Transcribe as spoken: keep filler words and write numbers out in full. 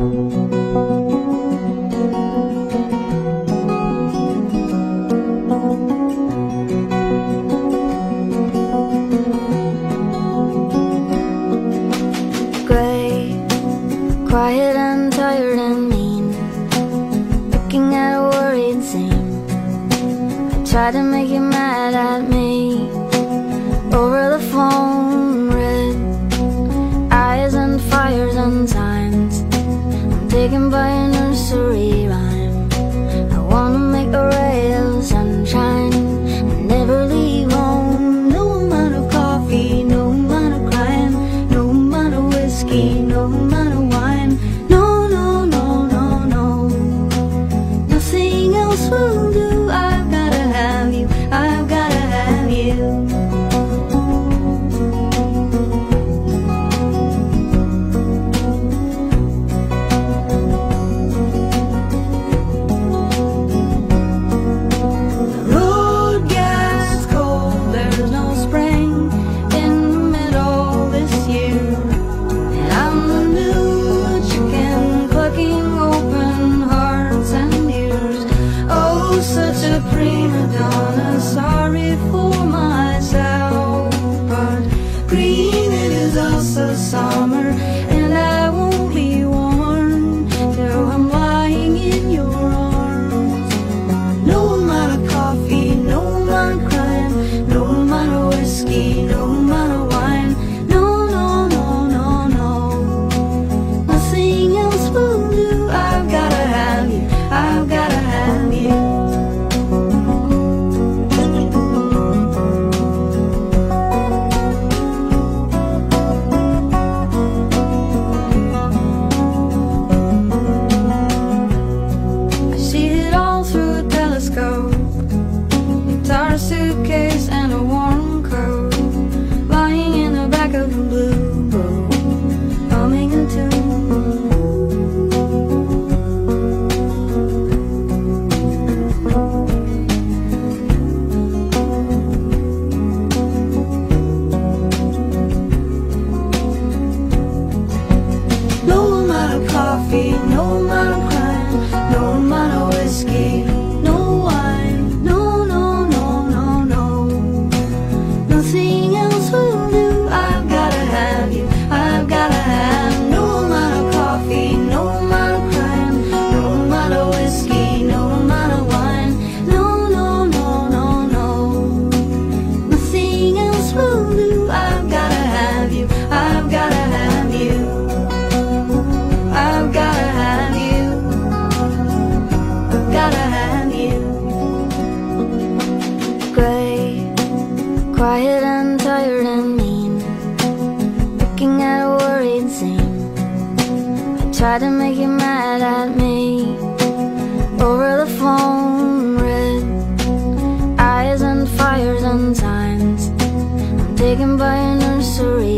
Quiet and tired and mean, looking at a worried scene. I tried to make you mad at me over the phone. Red eyes and fires and signs. I'm taken by a nursery rhyme. I wanna make a ray of sunshine and never leave home. No amount of coffee, no amount of crying, no amount of whiskey, no amount of wine. No, no, no, no, no, nothing else will do. I've gotta have you, I've gotta have you. Prima donna, sorry for myself, but green it is also summer, and I won't be warm till I'm lying in your arms. No amount of coffee, no amount of crying, no amount of whiskey, no amount of wine. No, no, no, no, no, nothing else will do. I've gotta have you, I've gotta have you. Guitar, suitcase, and a warm coat, lying in the back of the blue boat, humming a tune. No amount of coffee, no amount of crying, no amount of whiskey, no wine. No, no, no, no, no, nothing else will do. I've gotta have you, I've gotta have. No amount of coffee, no amount of crying, no amount of whiskey, no amount of wine. No, no, no, no, no, nothing else will do. I've gotta have you, I've gotta have you, I've gotta have you, I've gotta have you. Gray, quiet and tired and mean, looking at a worried scene. I tried to make you mad at me over the phone. Red eyes and fires and signs. I'm taken by a nursery